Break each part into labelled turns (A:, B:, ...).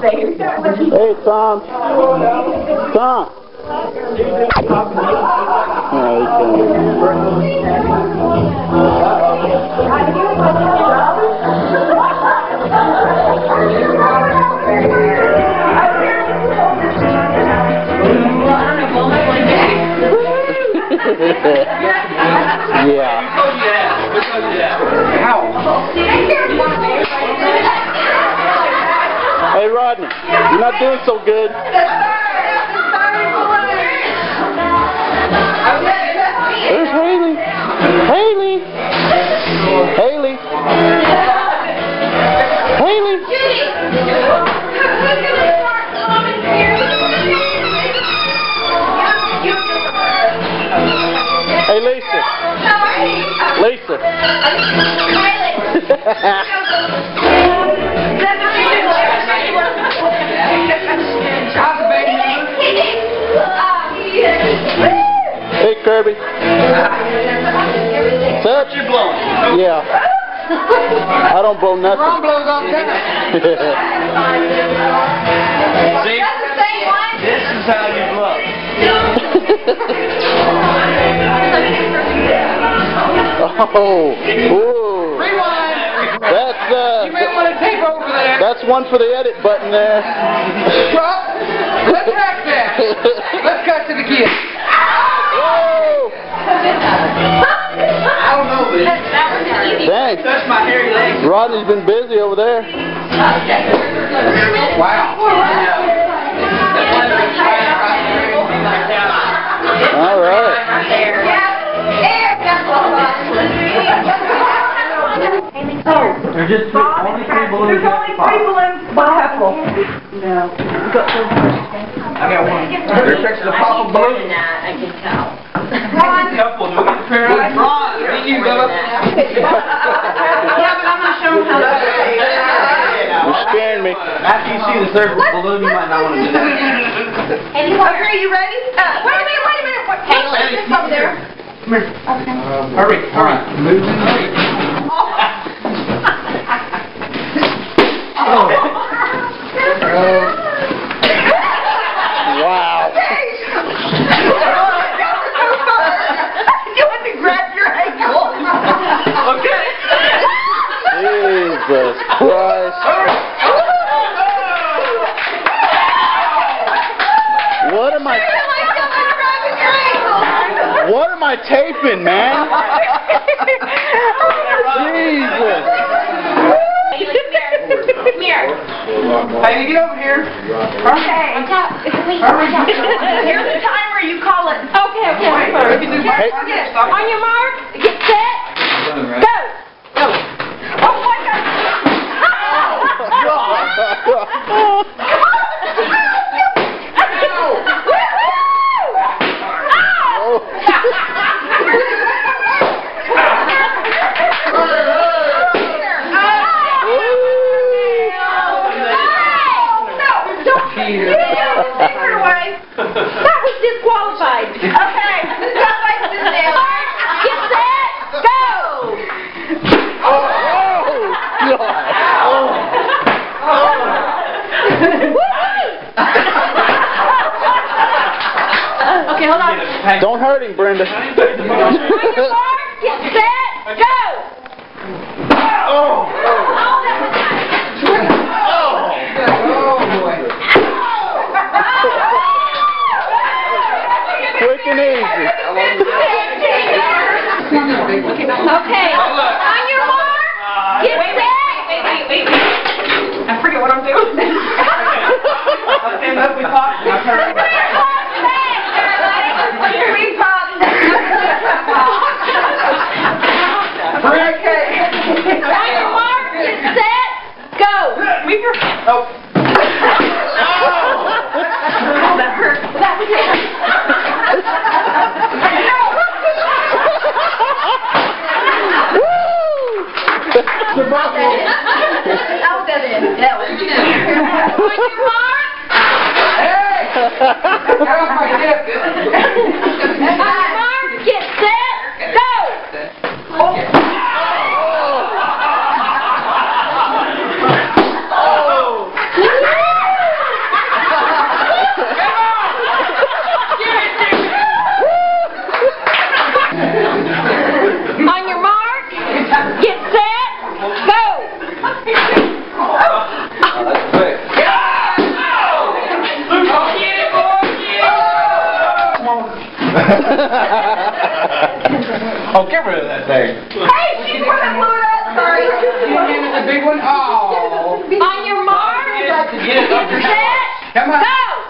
A: Hey, Tom. Tom. Yeah. Hey, Rodney, you're not doing so good. There's Haley. Haley. Haley. Haley. Hey, Lisa. Lisa. Hey, Kirby. Such you blowing? Yeah. I don't blow nothing. Ron blows all the time.
B: See? This is how you blow.
A: Oh. Ooh.
B: Rewind.
A: That's
B: You may want to tape over there.
A: That's one for the edit button there.
B: Well, let's track that. Let's cut to the kid.
A: Whoa.
B: I don't know, but
A: Thanks.
B: that's my hairy legs.
A: Rodney's been busy over there.
B: Wow.
A: All right.
B: There's just only three balloons.
C: There's only 3 balloons. What happened? No.
B: I got one. There's pictures of Papa balloons.
D: I can tell.
B: Couple. Do we get the pair of them? Ron, me you, Bubba.
C: Yeah, but I'm not showing how to do it.
A: You're scaring me.
B: After you see the third balloon, you might not want to do that.
C: Okay, you ready? Wait a minute. What? This up there.
B: Come here. Hurry. All right. Move.
A: Wow.
C: You want to grab your ankle.
B: Okay.
A: Jesus Christ. What am I? What am I taping, man? Jesus.
D: Come here.
B: Hey, you get over here.
C: Okay. Here's the timer. You call it.
D: Okay.
A: Hey.
D: On your mark, get set, go. Go. Oh my God. That was disqualified.
C: Okay.
D: Get set, go. Okay, hold on.
A: Don't hurt him, Brenda.
D: On your mark, get set, go.
B: Oh.
D: That was nice.
A: Quick and easy.
D: Okay, on your mark, get set. Wait. I forget what I'm doing.
B: I'll stand up, we pop. Now turn around.
D: On your mark, get set, go.
B: Oh.
D: That hurt. That was it.
C: I'll get in. That was good.
D: On your mark.
B: Hey! Get off my hip.
D: On your mark, get set, go.
A: Oh, get rid of that thing.
C: Hey, she put it blew it up. Sorry.
B: It's a big one. Oh.
D: On your mark. Get set.
B: Come on.
D: Go.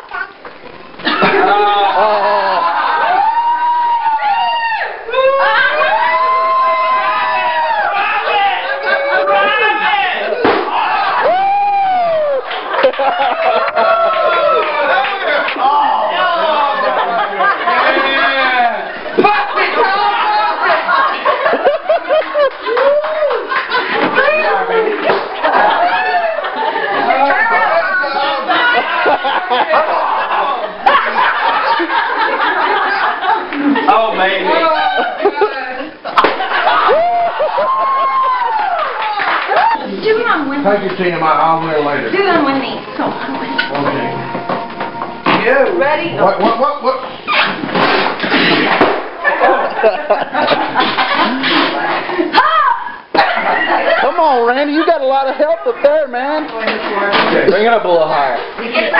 A: Oh, baby.
D: Do it on one knee.
B: Take your team. I'll wear later.
D: Do it on one knee. So on one knee.
B: Okay. Yeah.
D: Ready?
B: What?
A: Come on, Randy. You got a lot of help up there, man.
B: Okay.
A: Bring it up a little higher.
C: You get